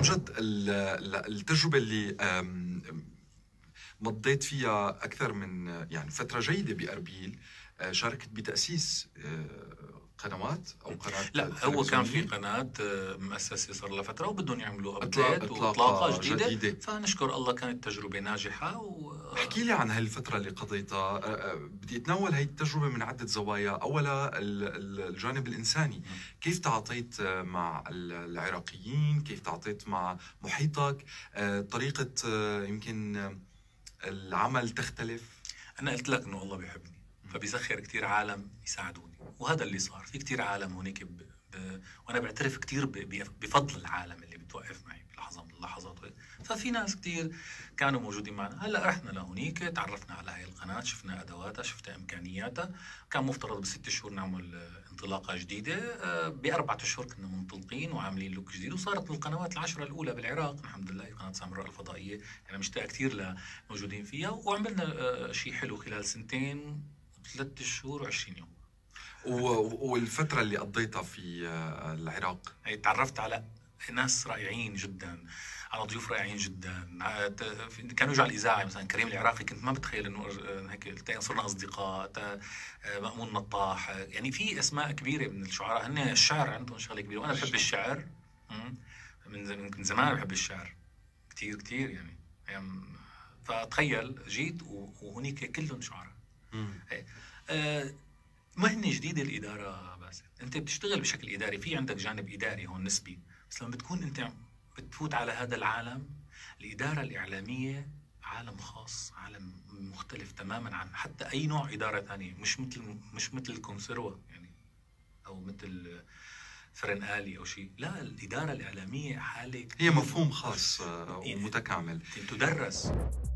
جد التجربة اللي مضيت فيها أكثر من يعني فترة جيدة بأربيل، شاركت بتأسيس قنوات أو قناة لا، هو كان في تلفزيونية. قناة مؤسسة صار لها فترة وبدهم يعملوا أبديت إطلاقة وإطلاقة جديدة. فنشكر الله كانت تجربة ناجحة احكي لي عن هاي الفترة اللي قضيتها. بدي أتناول هاي التجربة من عدة زوايا. أولا الجانب الإنساني، كيف تعاطيت مع العراقيين، كيف تعاطيت مع محيطك، طريقة يمكن العمل تختلف. أنا قلت لك إنه الله بيحبني فبيسخر كتير عالم يساعدوني، وهذا اللي صار. في كتير عالم هونيك وأنا بعترف كتير بفضل العالم اللي بتوقف معي بلحظة من اللحظات. ففي ناس كتير كانوا موجودين معنا. هلا رحنا لهونيك، تعرفنا على هاي القناة، شفنا أدواتها، شفنا إمكانياتها. كان مفترض ب6 شهور نعمل انطلاقة جديدة، ب4 أشهر كنا منطلقين وعاملين لوك جديد، وصارت من القنوات ال10 الأولى بالعراق الحمد لله. قناة سامراء الفضائية يعني مشتاق كتير لموجودين فيها، وعملنا شيء حلو خلال 2 و3 شهور و20 يوم. والفترة اللي قضيتها في العراق، تعرفت على ناس رائعين جدا، على ضيوف رائعين جدا. كانوا يجوا على الإذاعة، مثلا كريم العراقي، كنت ما بتخيل إنه هيك صرنا أصدقاء. مأمون نطاح، يعني في أسماء كبيرة من الشعراء. هن الشعر عندهم شغلة كبيرة، وأنا بحب الشعر من زمان. بحب الشعر كتير كتير يعني. فتخيل جيت وهنيك كلهم شعراء. مهنة جديدة الإدارة. بس أنت بتشتغل بشكل إداري، في عندك جانب إداري هون نسبي، بس لما بتكون أنت بتفوت على هذا العالم، الإدارة الإعلامية عالم خاص، عالم مختلف تماما عن حتى أي نوع إدارة ثانية. مش مثل الكونسيروا يعني، أو مثل فرن آلي أو شيء. لا، الإدارة الإعلامية حالة هي مفهوم خاص ومتكامل. تدرس.